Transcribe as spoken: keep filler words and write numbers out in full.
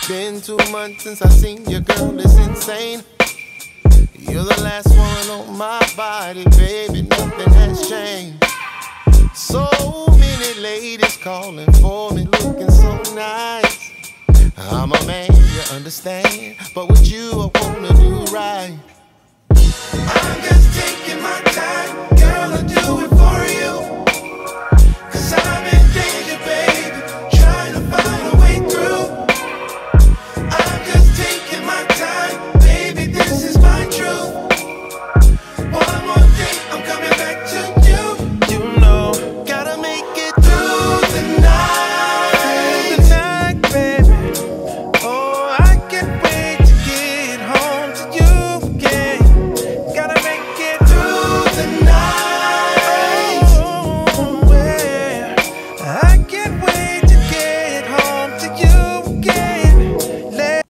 been two months since I seen your girl, it's insane. You're the last one on my body, baby, nothing has changed. So many ladies calling for me, looking so nice. I'm a man, you understand, but with you I wanna do right. I'm just taking my time, girl, I do it